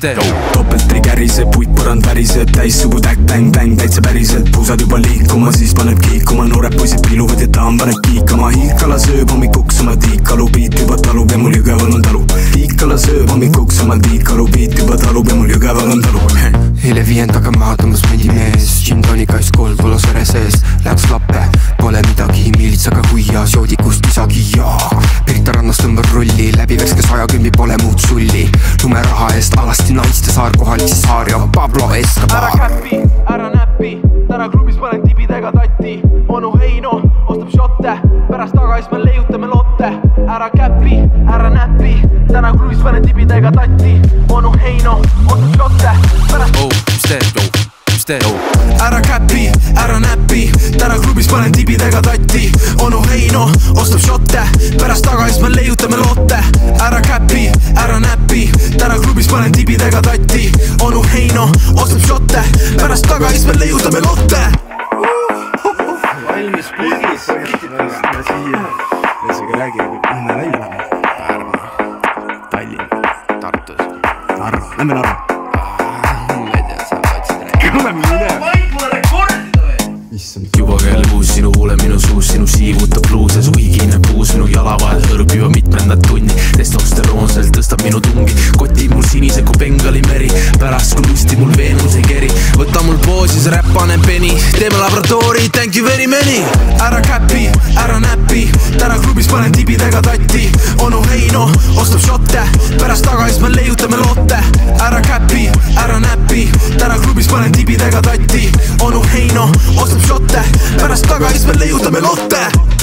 Topelt ei kärise, puitpõrand väriseb, täis sugutäkk, bäng, bäng, täitsa päriselt, puusad juba liikuma, siis paneb kiikuma, noored poisid piluvad ja tahan paneb kiikama. Hiikala sööb hommikuks oma tiikalu, piit juba talub ja mul jõgeval on talu. Hiikala sööb hommikuks oma tiikalu, piit juba talub ja mul jõgeval on talu. Eile viiendaga maha tõmbas mõndimees, gin-tonic ice cold volas vere sees, läks lappe, pole midagi, miilitsaga huias, joodikust isagi ja Pirita rannas tõmbab rolli, läbi värske 110 pole muud sulli. Lumeraha eest alasti naiste saar, kohalisi saari on Pablo Escobar. Ära Capi, ära näppi, täna klubis panen tibidega tatti. Onu Heino ostab shotte, pärast tagasi me leiutame lotte. Ära Capi, ära näppi, täna klubis panen tibidega tatti. Onu Heino ostab shotte, pärast Ära Capi, ära näppi, täna klubis panen tibidega tatti. Onu Heino ostab shotte, pärast tagasi me leiutame lotte. Ära Capi, ära näppi, täna klubis panen tibidega tatti. Onu Heino ostab shotte, pärast tagasi me leiutame lotte. Valmis pulgis. Ja siia. Lesega räägime, kuhu me välja läheme. Pärnu, Tallinn, Tartus, Narva. Lähme Narva. Juba kell kuus sinu huule minu suus, sinu siivutab luus ja su higine puus minu jala vahel hõõrub juba mitmendat tunni. Testosteroonselt tõstab minu tungi, koti mul sinise kui Bengali meri. Pärast kui lusti mul Veenus ei keri, võta mul poosis räpp panen peni. Teeme laboratoori, thank you very many. Ära Capi, ära näppi, täna klubis panen tibidega tatti. Onu Heino ostab shotte, pärast tagasi me leiutame lotte. Ära Capi, ära näppi, täna klubis panen tibidega tatti. Onu Heino ostab shotte, pärast tagasi me leiutame lotte.